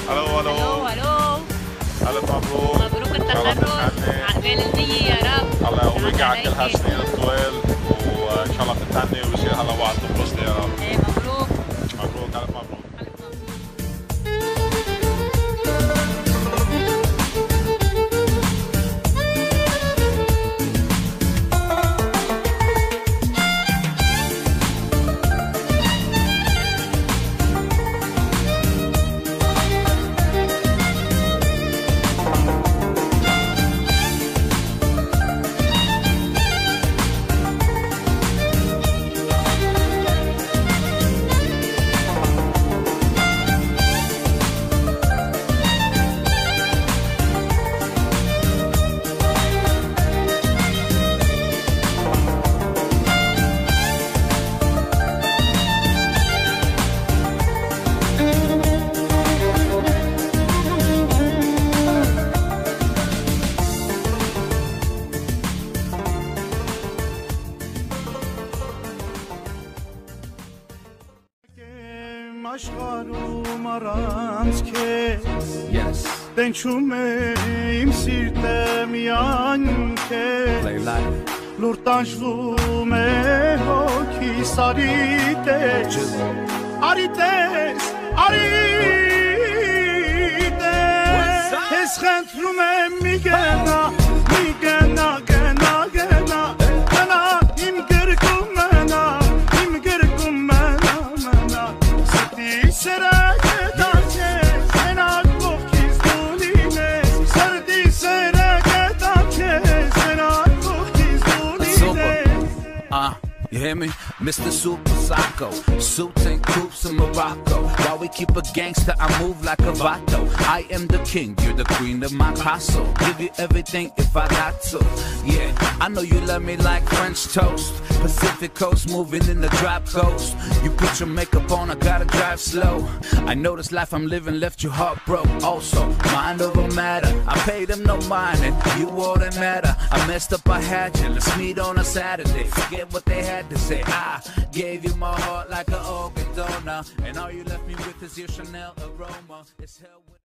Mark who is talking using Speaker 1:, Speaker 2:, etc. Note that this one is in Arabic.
Speaker 1: الو الو.
Speaker 2: الو الو.
Speaker 1: الف مبروك.
Speaker 2: مبروك التخرج، عقبال النية يا رب.
Speaker 1: الله يقويك على كل هالسنين الطويل، وان شاء الله تتهني ويصير هلا وعد تنبسطي يا رب.
Speaker 2: ايه مبروك.
Speaker 1: مبروك الف مبروك.
Speaker 3: Yes. Դենչում է իմ սիրտը միայն քեզ, լուր տանջվում է հոգիս, արիտես, քեզ խնդրում եմ մի գնա, գնա, իմ գրկում մնա, սրտի սրակը դարձես, հենակ կողքից դու լինես, սրտի սրակը դարձես, հենակ կողքից դու լինես.
Speaker 4: You hear me? Mr. Super Psycho, suits and coops in Morocco. While we keep a gangster, I move like a vato. I am the king, you're the queen of my castle. Give you everything if I got to. Yeah, I know you love me like French toast. Pacific coast, moving in the drop coast. You put your makeup on, I gotta drive slow. I know this life I'm living left you heartbroken. Also, mind over matter. I paid them no mind, and you all that matter. I messed up, I had you. Let's meet on a Saturday. Forget what they had to say. I gave you my heart like an organ donor, and all you left me with is your Chanel aroma. It's hell with